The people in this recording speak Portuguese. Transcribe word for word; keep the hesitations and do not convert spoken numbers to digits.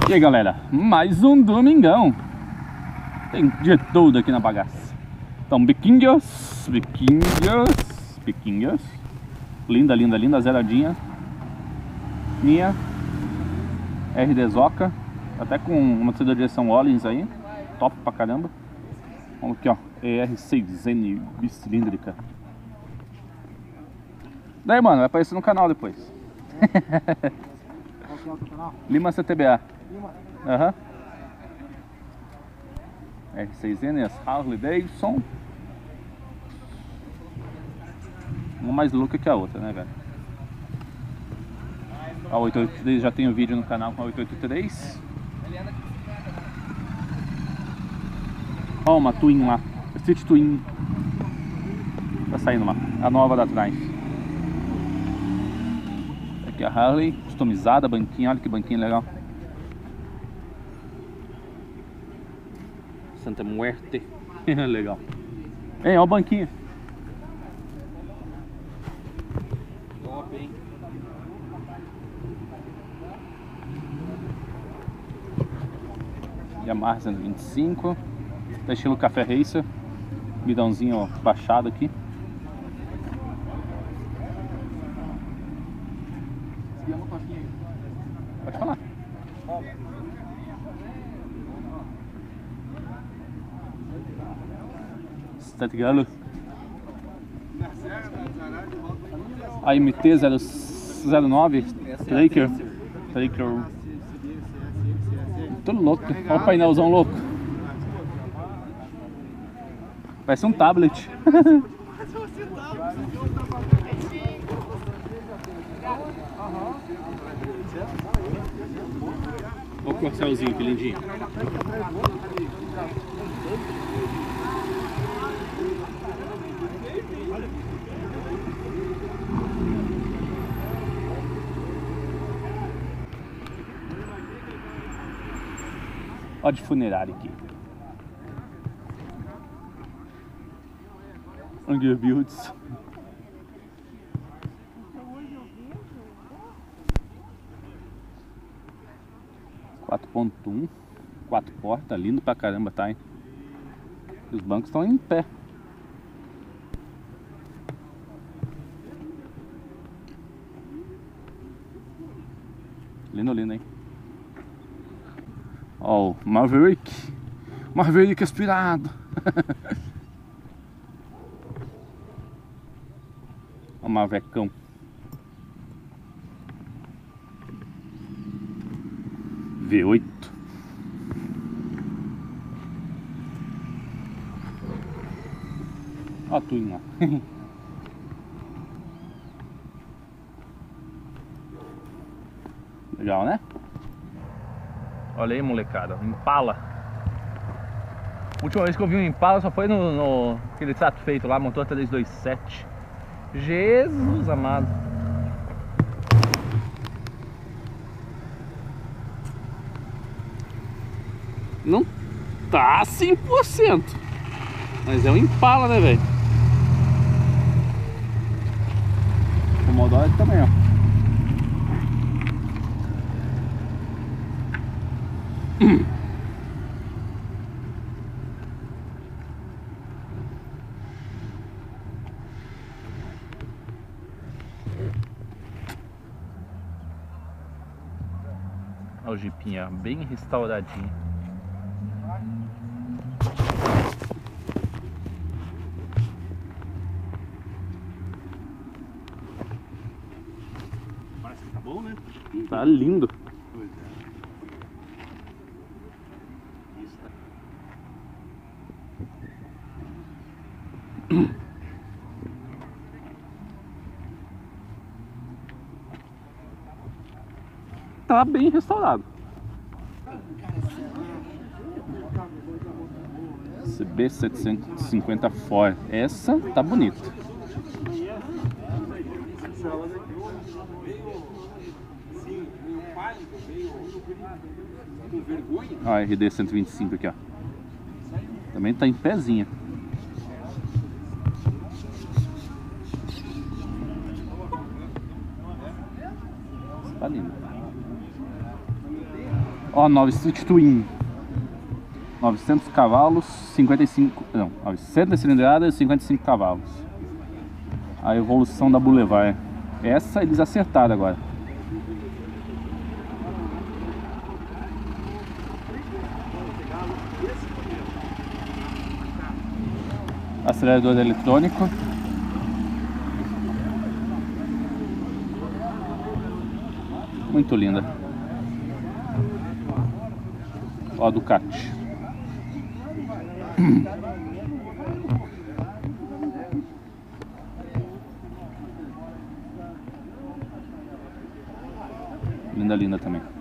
E aí galera, mais um domingão. Tem de tudo aqui na bagaça. Então biquinhos, biquinhos, biquinhos. Linda, linda, linda, zeradinha. Minha R D Zoca, até com uma da direção Ollins aí. Top pra caramba. Vamos aqui ó, E R seis N bicilíndrica. Daí mano, vai aparecer no canal depois. Qual que é o outro canal? Lima C T B A. Lima? Aham. R seis N, as Harley Davidson. Uma mais louca que a outra, né, velho? A oito oito três já tem um vídeo no canal com a oito oito três. Ó, uma Twin lá. Street Twin. Tá saindo uma. A nova da trás. Aqui a Harley, customizada, banquinha. Olha que banquinha legal. Santa Muerte. Legal. Ei, ó o banquinho. Top, hein? Yamaha cento e vinte e cinco. Tá estilo Café Racer. Bidãozinho ó, baixado aqui. Pode falar. Tá ligado? A M T zero nove Tracker. Tracker. Tô louco. Olha o painelzão louco. Parece um tablet. Olha o corcelzinho, que lindinho. Ó de funerária aqui. Angry Builds. quatro ponto um. Quatro portas, lindo pra caramba, tá, hein? E os bancos estão em pé. Lindo, lindo, hein? Ó, oh, Maverick. Maverick aspirado. Ó, o Mavecão. V oito. Ó a Twin lá. Legal, né? Olha aí, molecada, Impala. A última vez que eu vi um Impala só foi no, no aquele trato feito lá, motor trezentos e vinte e sete. Jesus amado. Não tá cem por cento, mas é um Impala, né, velho? O Commodore também, ó. Olha o jipinha, bem restauradinho. Parece que tá bom, né? Tá lindo. Pois é. Isso tá. Tá bem restaurado. C B setecentos e cinquenta Ford. Essa tá bonita. Ó, a R D cento e vinte e cinco aqui, ó. Também tá em pezinha. Tá lindo. Ó, nove Street Twin. novecentos cavalos, cinquenta e cinco... Não, novecentas cilindradas, cinquenta e cinco cavalos. A evolução da Boulevard. Essa eles acertaram agora. Acelerador eletrônico. Muito linda. Ó a Ducati. Linda, linda também.